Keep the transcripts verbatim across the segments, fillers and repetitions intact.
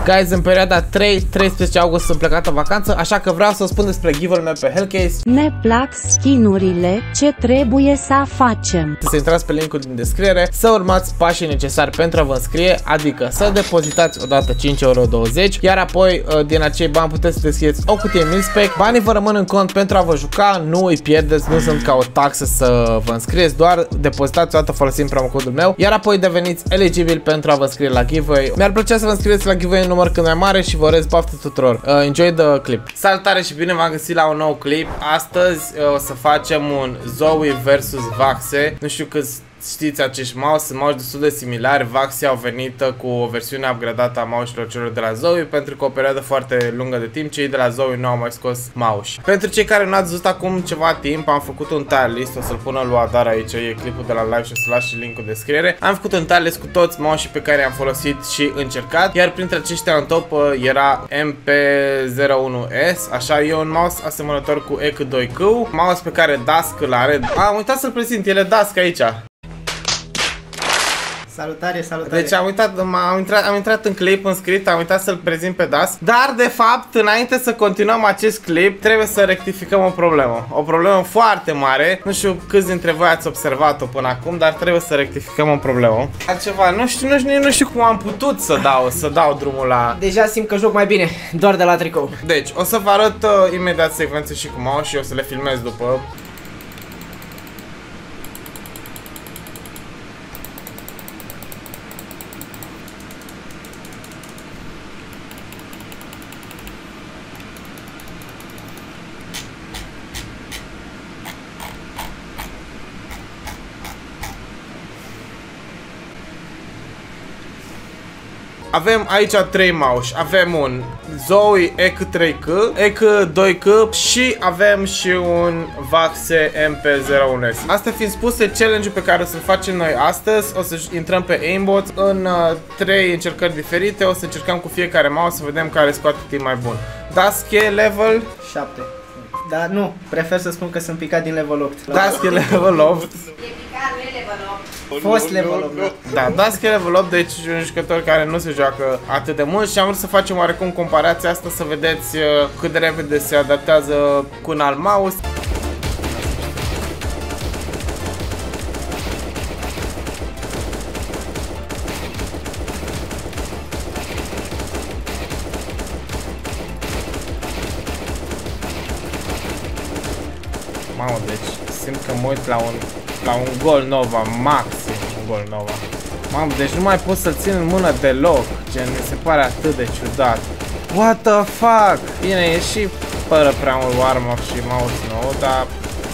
Guys, în perioada trei treisprezece august sunt plecat în vacanță, așa că vreau să spun despre giveaway-ul meu pe Hellcase. Ne plac skin-urile, ce trebuie să facem? Să intrați pe linkul din descriere, să urmați pașii necesari pentru a vă înscrie, adică să depozitați odată cinci euro douăzeci, iar apoi din acei bani puteți să deschideți o cutie Milspec. Banii vă rămân în cont pentru a vă juca, nu îi pierdeți, nu sunt ca o taxă să vă înscrieți, doar depozitați o dată folosind promocodul meu, iar apoi deveniți eligibil pentru a vă înscrie la giveaway. Mi-ar plăcea să vă înscrieți la giveaway în număr cât mai mare și vă urez baftă tuturor. Uh, enjoy the clip. Salutare și bine v-am găsit la un nou clip. Astăzi uh, o să facem un Zoe versus Vaxe. Nu știu câți știți acești mouse, sunt mouse destul de similari. Vaxe au venit cu o versiune upgradată a mouse-urilor celor de la Zoe, pentru că o perioadă foarte lungă de timp cei de la Zoe nu au mai scos mouse. Pentru cei care nu ați văzut acum ceva timp, am făcut un tier list, o să-l pună lui Adar aici, e clipul de la live și o să las și linkul în descriere. Am făcut un tier list cu toți mouse pe care i-am folosit și încercat, iar printre aceștia în top era M P zero unu S, așa e un mouse asemănător cu E C doi Q, mouse pe care Dusk îl are. Am uitat să-l prezint, el e Dusk aici. Salutare, salutare. Deci am uitat, am intrat, am intrat în clip, în script, am uitat să-l prezint pe Das. Dar de fapt, înainte să continuăm acest clip, trebuie să rectificăm o problemă. O problemă foarte mare. Nu știu câți dintre voi ați observat-o până acum, dar trebuie să rectificăm o problemă. Altceva, nu știu, nu știu, nu știu cum am putut să dau, să dau drumul la... Deja simt că joc mai bine, doar de la tricou. Deci, o să vă arăt uh, imediat secvențe și cu mouse și o să le filmez după. Avem aici trei mouse, avem un Zoe E C trei K, E C doi K și avem și un Vaxe M P zero unu S. Astea fiind spuse, challenge-ul pe care o să-l facem noi astăzi, o să intrăm pe aimbot în uh, trei încercări diferite, o să încercăm cu fiecare mouse să vedem care scoate timp mai bun. Dusk e level șapte. Dar nu, prefer să spun că sunt picat din level opt. Dusk e level opt. Fost level opt. Da, Dusk e level opt, deci un jucător care nu se joacă atât de mult și am vrut să facem oarecum comparația asta, să vedeți uh, cât de repede se adaptează cu un alt mouse. Mamă, deci simt că mă uit la un, la un gol Nova, maxim un gol Nova. Mamă, deci nu mai pot să-l țin în mână deloc, gen, mi se pare atât de ciudat. What the fuck? Bine, e și fără prea mult warm-up și mouse nou, dar...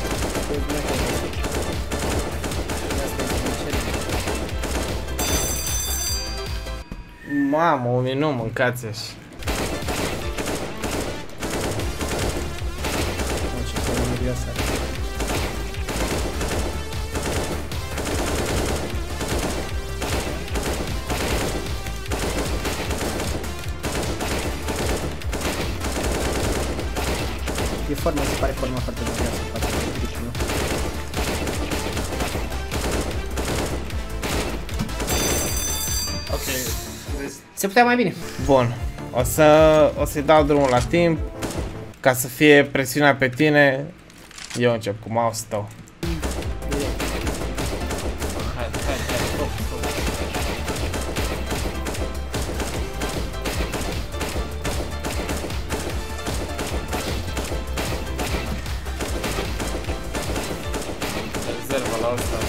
Mamă, un minut, mâncați așa. E forma, se pare forma foarte dubioasă față de tricul. Ok, deci... Se putea mai bine. Bun, o să o să-i dau drumul la timp, ca să fie presiunea pe tine. Eu încep cu mouse-ul tău. Hai, hai, hai, stop, stop. Rezervă la ăsta.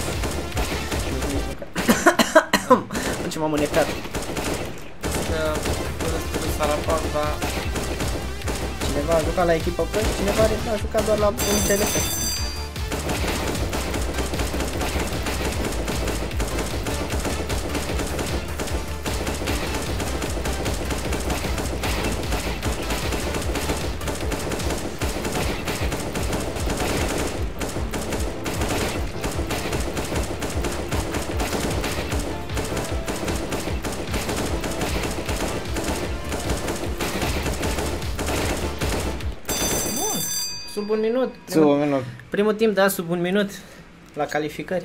Ce m-am înecat. Că trebuie să arăpat, dar... Cineva a jucat la echipa P, cineva a jucat doar la un T L F. Sub un minut. Sub un minut. Primul timp, da, sub un minut la calificări.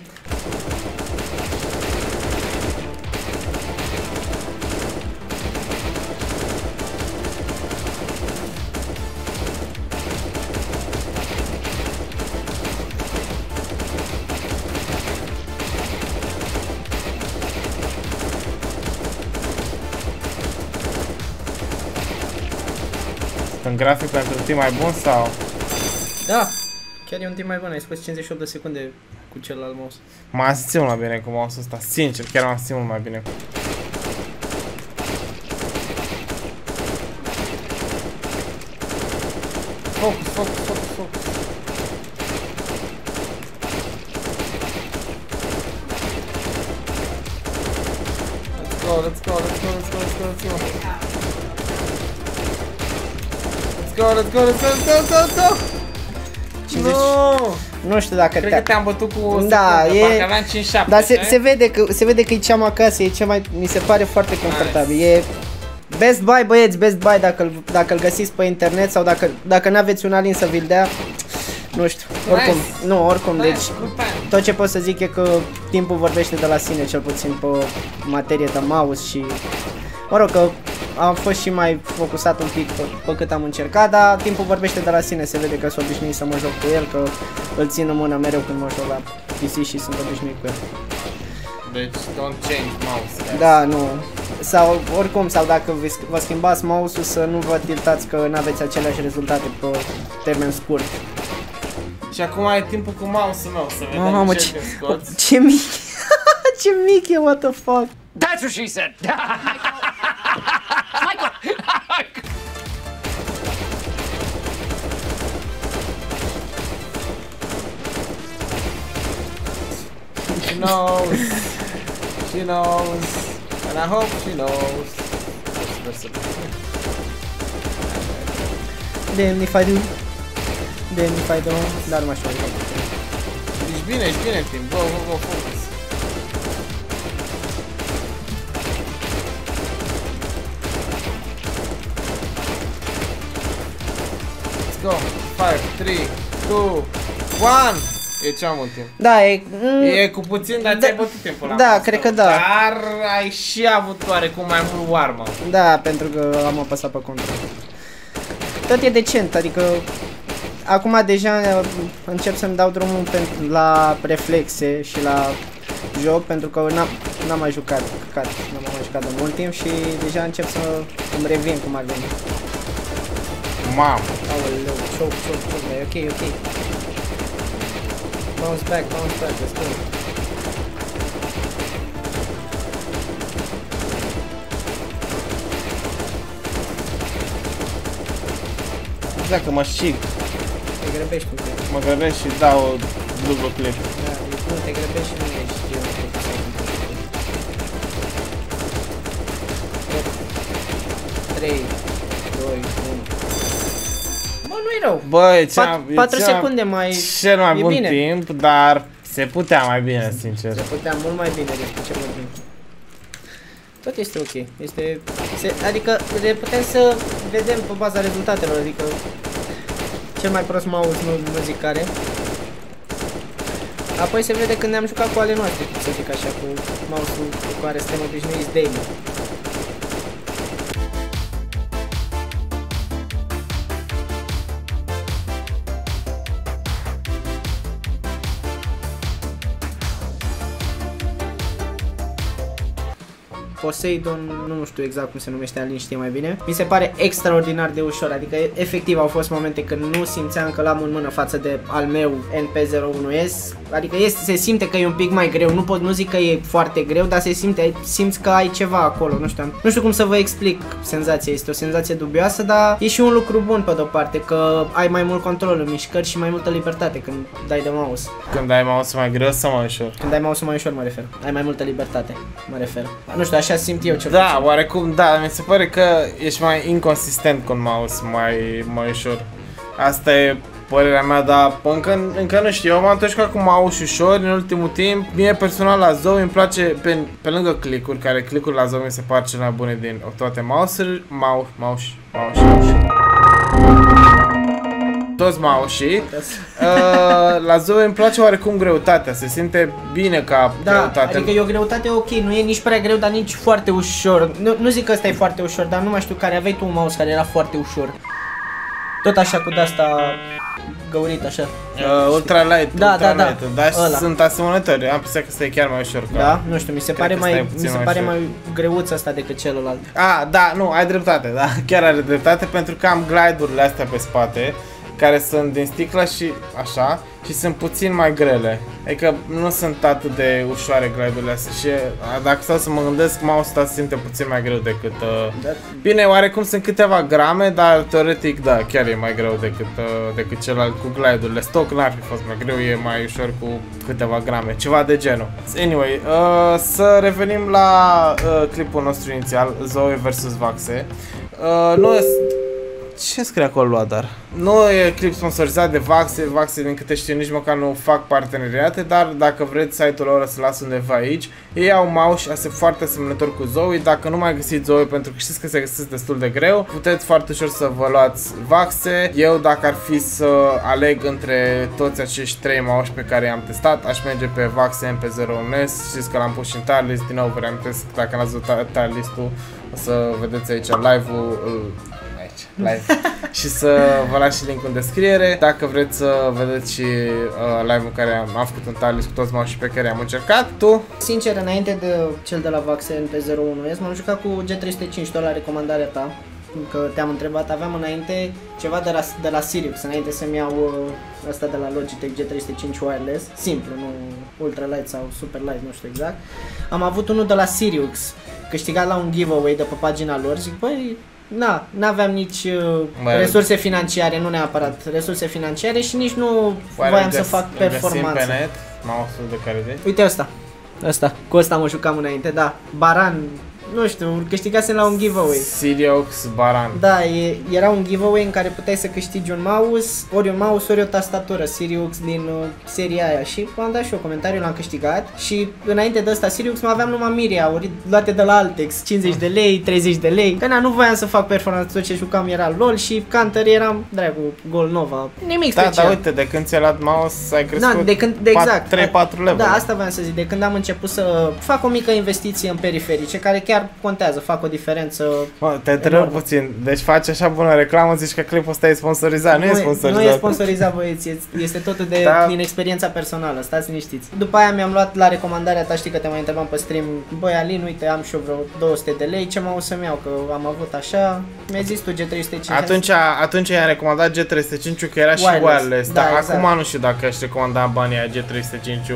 un grafic pentru timp mai bun sau? Da, chiar e un timp mai bun, ai spus cincizeci și opt de secunde cu celălalt mouse. M-am simțit mult mai bine cu mouse-ul ăsta, sincer, chiar m-am simțit mult mai bine. Focus, focus, focus, focus. Let's go, let's go, let's go, let's go, let's go, let's go. Let's go, let's go, let's go, let's go, let's go. cincizeci. No! Nu știu dacă Cred că te-am bătut cu o da, secundă, e... parcă aveam cinci șapte. Dar se, se vede că se vede că e cea mai acasă, e cea mai, mi se pare foarte confortabil. Nice. E Best Buy, băieți, Best Buy dacă dacă îl găsiți pe internet sau dacă dacă n-aveți un alin să vi-l dea. Nu știu, oricum, nice. Nu, oricum, nice. Deci tot ce pot să zic e că timpul vorbește de la sine, cel puțin pe materie de mouse și mă rog că am fost și mai focusat un pic pe, pe cât am încercat, dar timpul vorbește de la sine, se vede că sunt obișnuit să mă joc cu el, că îl țin în mână mereu când mă joc la P C și sunt obișnuit cu el. Deci don't change mouse. Da, nu. Sau oricum, sau dacă vă schimbați mouse-ul să nu vă tiltați că nu aveți aceleași rezultate pe termen scurt. Și acum ai timpul cu mouse-ul meu, să vedem Mamă, ce ce, scoți. ce mic, ce mic e, what the fuck. That's what she said. Michael. She knows. She knows. And I hope she knows. Damn if I do. Damn if I don't. Dar nu mai știu. Ești bine, ești bine, timp. Go, go, go, focus. Let's go. five, three, two, one. E cea mult timp. Da, e... Mm, e cu puțin, dar ți-ai bătut timpul la da, cred că da. Dar ai și avut oarecum mai mult warm-up. Da, pentru că am apăsat pe control. Tot e decent, adică... Acum deja încep să-mi dau drumul pentru, la reflexe și la joc, pentru că n-am mai jucat, n-am mai jucat de mult timp și deja încep să îmi revin cum ar veni. Mamă! Aoleu, choke, choke, choke, e ok, ok. Bounce back, bounce back, let's go. Exact, că mă știg. Te grăbești un pic. Mă grăbești și dau dublu clip. Da, nu, te grăbești și nu ești eu. trei, doi, unu. Bă, nu-i rău. Băi, patru secunde mai... Cel mai bun bine. Timp, dar se putea mai bine, sincer. Se putea mult mai bine despre ce vorbim. Tot este ok. Este, se, adică putem să vedem pe baza rezultatelor, adică cel mai prost mouse nu, nu zic care. Apoi se vede când ne-am jucat cu ale noastre, să zic așa, cu mouse-ul cu care suntem obișnuiți daily. Poseidon, nu știu exact cum se numește, Alin știe mai bine. Mi se pare extraordinar de ușor, adică efectiv au fost momente când nu simțeam că l-am în mână față de al meu N P zero unu S. Adică este, se simte că e un pic mai greu, nu pot, nu zic că e foarte greu, dar se simte, simți că ai ceva acolo, nu știu, nu știu cum să vă explic senzația, este o senzație dubioasă, dar e și un lucru bun pe de-o parte, că ai mai mult control în mișcări și mai multă libertate când dai de mouse. Când ai mouse mai greu sau mai ușor? Când ai mouse mai ușor, mă refer. Ai mai multă libertate, mă refer. Nu știu, așa simt eu cel Da, puțin. oarecum, da, mi se pare că ești mai inconsistent cu un mouse mai, mai ușor. Asta e părerea mea, dar încă, încă nu știu, eu m-am întâlnit cu mouse ușor în ultimul timp. Mie personal la Zoe îmi place, pe, pe lângă click-uri, care click-uri la Zoe mi se par cele mai bune din toate mouse-uri, mouse, mouse, mouse, mouse. Toți mouse-ii. uh, la Zoe îmi place oarecum greutatea, se simte bine ca da, greutate. Adică e o greutate ok, nu e nici prea greu, dar nici foarte ușor. Nu, nu zic că ăsta e foarte ușor, dar nu mai știu care aveai tu un mouse care era foarte ușor. Tot așa cu de-asta găurit așa. Uh, ultralight, Da, da, ultralight, da, dar ăla. sunt asemănători, am impresia că ăsta e chiar mai ușor. Ca... Da, nu știu, mi se Cred pare că stai mai, puțin mi se mai pare ușor. mai greuț asta decât celălalt. A, da, nu, ai dreptate, da, chiar are dreptate pentru că am glide-urile astea pe spate care sunt din sticlă și așa și sunt puțin mai grele. Adică nu sunt atât de ușoare glide-urile astea și a, dacă stau să mă gândesc, mouse-ul ăsta se simte puțin mai greu decât... Uh... Da. Bine, oarecum sunt câteva grame, dar teoretic, da, chiar e mai greu decât, uh, decât celălalt cu glide-urile. Stock n-ar fi fost mai greu, e mai ușor cu câteva grame, ceva de genul. Anyway, uh, să revenim la uh, clipul nostru inițial, Zoe versus Vaxe. Uh, nu Ce scrie acolo, Luadar? Nu e clip sponsorizat de Vaxe, Vaxe din câte știu nici măcar nu fac parteneriate, dar dacă vreți site-ul lor să las undeva aici, ei au mouse ase foarte asemănător cu Zoe. Dacă nu mai găsiți Zoe, pentru că știți că se găsesc destul de greu, puteți foarte ușor să vă luați Vaxe. Eu, dacă ar fi să aleg între toți acești trei mouse pe care i-am testat, aș merge pe Vaxe M P zero unu S. Știți că l-am pus și în tier list, din nou vă reamintesc, dacă n-ați văzut tier list-ul, o să vedeți aici live-ul, live. Și să vă las și link-ul în descriere dacă vreți să vedeți și uh, live-ul în care am, am făcut un talis cu toți mouse pe care am încercat. Tu? Sincer, înainte de cel de la Vaxe M P zero unu S, m-am jucat cu G trei sute cinci tot la recomandarea ta, că te-am întrebat, aveam înainte ceva de la, de la Sirius, înainte să-mi iau uh, asta de la Logitech G trei sute cinci wireless, simplu, nu ultralight sau superlight, nu știu exact. Am avut unul de la Sirius, câștigat la un giveaway de pe pagina lor, zic, băi, na, n-aveam nici uh, resurse financiare, nu neapărat resurse financiare și nici nu voiam să fac performanță. Pe net, mouse-ul de care de? Uite ăsta, ăsta, cu ăsta mă jucam înainte, da, Baran, nu știu, câștigasem la un giveaway. Siriox Baran. Da, e, era un giveaway în care puteai să câștigi un mouse, ori un mouse, ori o tastatură Sirius din uh, seria aia și am dat și eu comentariu, l-am câștigat și înainte de ăsta Sirius mai aveam numai Miria, ori luate de la Altex, cincizeci de lei, treizeci de lei, că na, nu voiam să fac performanță, tot ce jucam era LOL și Counter eram, dracu, Gol Nova, nimic da, special. Da, uite, de când ți-ai luat mouse ai crescut da, de când, de exact, trei patru level. Da, asta voiam să zic, de când am început să fac o mică investiție în periferice, care chiar contează, fac o diferență. Mă, te întreb puțin, deci faci așa bună reclamă, zici că clipul ăsta e sponsorizat, nu, nu e sponsorizat. Nu e sponsorizat, băieți, este totul de, da. din experiența personală, stați liniștiți. După aia mi-am luat la recomandarea ta, știi că te mai întrebam pe stream, băi Alin, uite, am și eu vreo două sute de lei, ce mă o să-mi iau, că am avut așa, mi-ai zis tu G trei sute cinci. Atunci, atunci i-am recomandat G trei sute cinci, că era wireless, și wireless, da, dar exact. Acum nu știu dacă aș recomanda banii a G trei sute cinci.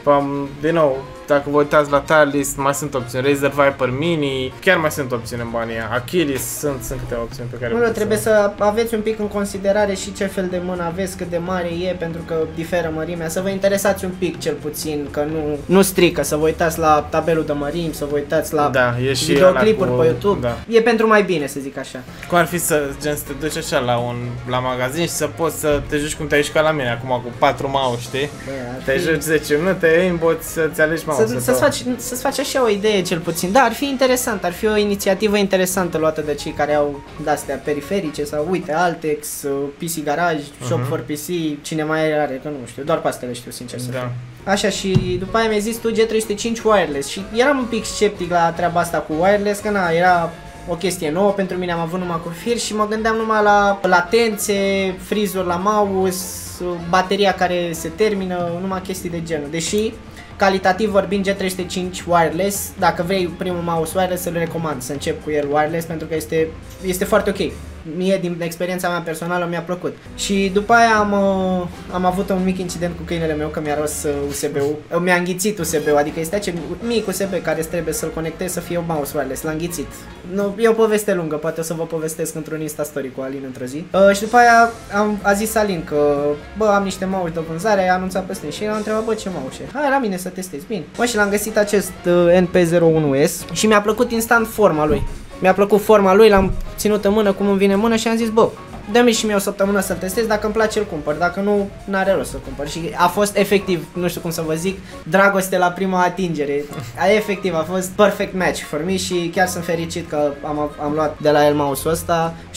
Din nou, dacă vă uitați la tier list, mai sunt opțiuni, Razer Viper Mini, chiar mai sunt opțiuni în banii aia. Achilles, sunt, sunt câteva opțiuni pe care... Nu, trebuie să... să aveți un pic în considerare și ce fel de mână aveți, cât de mare e, pentru că diferă mărimea, să vă interesați un pic cel puțin, că nu, nu strică, să vă uitați la tabelul de mărimi, să vă uitați la da, e și videoclipuri cu... pe YouTube, da. E pentru mai bine, să zic așa. Cum ar fi să, gen, să te duci așa la un la magazin și să poți să te joci cum te-ai jucat la mine, acum cu patru mouse, știi? Te fi... joci zece minute, inboți să-ți alegi mouse-ul. Să-ți faci, să-ți faci așa o idee cel puțin, da, ar fi interesant, ar fi o inițiativă interesantă luată de cei care au de-astea periferice sau uite, Altex, P C Garage, Shop uh-huh. for P C, cine mai are, că nu știu, doar pe astea le știu sincer să da. fiu. Așa, și după aia mi-ai zis tu G trei sute cinci wireless și eram un pic sceptic la treaba asta cu wireless, că na, era o chestie nouă pentru mine, am avut numai cu fir și mă gândeam numai la latențe, freeze-uri la mouse, bateria care se termină, numai chestii de genul, deși calitativ vorbind, G trei sute cinci wireless, dacă vrei primul mouse wireless, îl recomand să încep cu el wireless pentru că este, este foarte ok. Mie, din experiența mea personală, mi-a plăcut. Și după aia am, am avut un mic incident cu câinele meu, că mi-a ros U S B-ul. Mi-a înghițit U S B-ul, adică este acel mic U S B care trebuie să-l conectezi să fie un mouse wireless. L-a înghițit. Nu, e o poveste lungă, poate o să vă povestesc într-un Insta Story cu Alin într-o zi. Uh, și după aia am, a zis Alin că, bă, am niște mouse de vânzare, a anunțat pe stream și el a întrebat, bă, ce mouse e? Hai la mine să testez, bine. Bă, și l-am găsit acest uh, N P zero unu S și mi-a plăcut instant forma lui. Mi-a plăcut forma lui, l-am ținut în mână cum îmi vine în mână și am zis, bă, dă-mi și mie o săptămână să-l testez, dacă îmi place îl cumpăr, dacă nu, n-are rost să-l cumpăr. Și a fost efectiv, nu știu cum să vă zic, dragoste la prima atingere. A, efectiv, a fost perfect match for me și chiar sunt fericit că am, am luat de la el mouse-ul ăsta.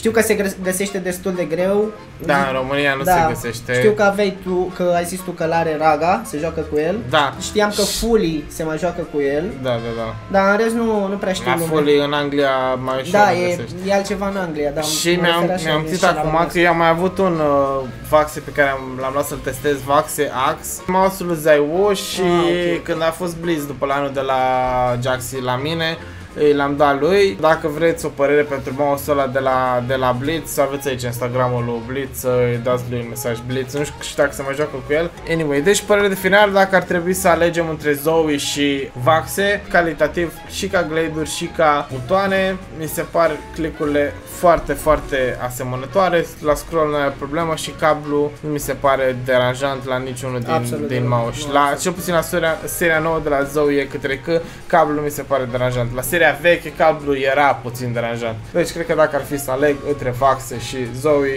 Știu că se găsește destul de greu. Da, în România nu da, se găsește. Știu că aveai tu, că ai zis tu că l-are Raga, se joacă cu el. Da. Știam că Fully se mai joacă cu el. Da, da, da. Dar în rest nu, nu prea știu La lumea. Fully în Anglia mai ușor Da, nu e, găsești. e altceva în Anglia, dar Și mi-am mi-am zis acum că eu am mai avut un uh, Vaxe pe care l-am luat să-l testez, Vaxe Axe, mouse-ul lui Zaiwu și ah, okay. când a fost Blitz după la anul de la Jaxi la mine, l-am dat lui. Dacă vreți o părere pentru mouse-ul ăla de la, de la Blitz, aveți aici Instagramul lui Blitz, să-i dați lui un mesaj Blitz, nu știu dacă se mai joacă cu el. Anyway, deci părere de final, dacă ar trebui să alegem între Zoe și Vaxe, calitativ și ca glade-uri și ca butoane, mi se par clicurile foarte, foarte asemănătoare, la scroll nu ai problemă și cablu nu mi se pare deranjant la niciunul din, absolut, din mouse. La, cel puțin la seria, seria nouă de la Zoe către că cablu nu mi se pare deranjant. La seria veche cablu era puțin deranjant. Deci cred că dacă ar fi să aleg între Vaxe și Zoe,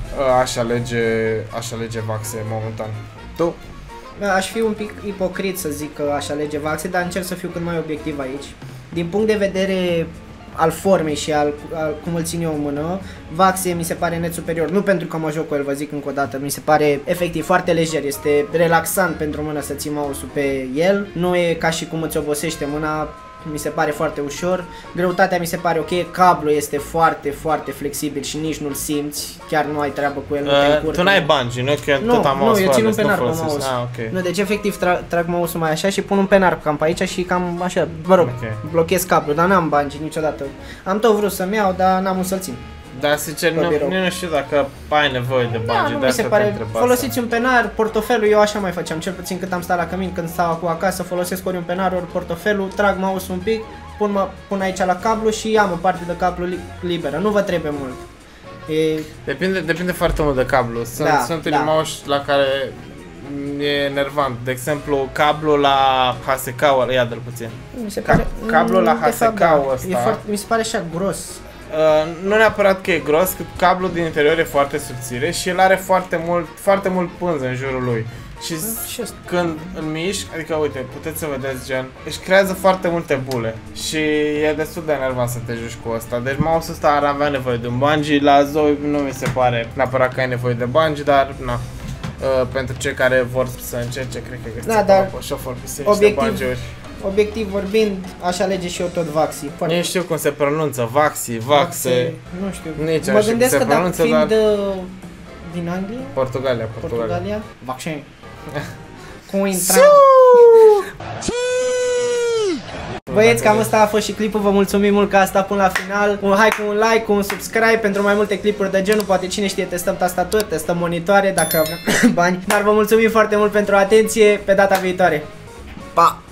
aș alege, aș alege Vaxe momentan. Tu? Aș fi un pic ipocrit să zic că aș alege Vaxe, dar încerc să fiu cât mai obiectiv aici. Din punct de vedere al formei și al, al cum îl țin eu în mână, Vaxe mi se pare net superior. Nu pentru că mă joc cu el, vă zic încă o dată, mi se pare efectiv foarte lejer, este relaxant pentru mână să ții mouse-ul pe el. Nu e ca și cum îți obosește mâna, mi se pare foarte ușor. Greutatea mi se pare ok, cablul este foarte, foarte flexibil și nici nu-l simți, chiar nu ai treabă cu el, nu te încurcă. Tu n-ai bungee, nu? Că nu, tot am nu, eu țin un penar cu mouse. Ah, okay. Nu, deci efectiv tra trag mouse-ul mai așa și pun un penar cam pe aici și cam așa, mă rog, okay. Blochez cablul, dar n-am bungee niciodată. Am tot vrut să-mi iau, dar n-am un să-l țin. Dar sincer, nu, nu știu dacă ai nevoie de bungee, da, nu de mi se pare, folosiți asta. un penar, portofelul, eu așa mai făceam, cel puțin cât am stat la cămin, când stau cu acasă, folosesc ori un penar, ori portofelul, trag mouse-ul un pic, pun, mă, pun aici la cablu și am o parte de cablu li liberă, nu vă trebuie mult. E... Depinde, depinde foarte mult de cablu, sunt, da, sunt da. mouse la care e enervant, de exemplu cablul la H S K, ia-l puțin. Mi se pare, cablul la H S K da, ăsta, e foarte, mi se pare așa gros. Uh, nu neapărat că e gros, că cablul din interior e foarte subțire și el are foarte mult, foarte mult pânz în jurul lui. Și când îl mișc, adică uite, puteți să vedeți gen, își creează foarte multe bule și e destul de enervant să te joci cu asta. Deci mouse-ul ăsta ar avea nevoie de un bungee, la Zoe nu mi se pare neapărat că ai nevoie de bungee, dar na. Uh, pentru cei care vor să încerce, cred că găsiți da, dar pe shop for P C obiectiv, niște bungee-uri. Obiectiv vorbind, aș alege și eu tot Vaxi. Nu știu cum se pronunță, Vaxi, Vaxe, nu știu. Nici mă gândesc că dacă fiind dar... din Anglia? Portugalia, Portugalia. Portugalia? Vaxi. Cum intra? Băieți, cam asta a fost și clipul, vă mulțumim mult că a stat până la final. Un hai cu un like, cu un subscribe pentru mai multe clipuri de genul, poate cine știe testăm tastaturi, testăm monitoare dacă avem bani. Dar vă mulțumim foarte mult pentru atenție, pe data viitoare. Pa!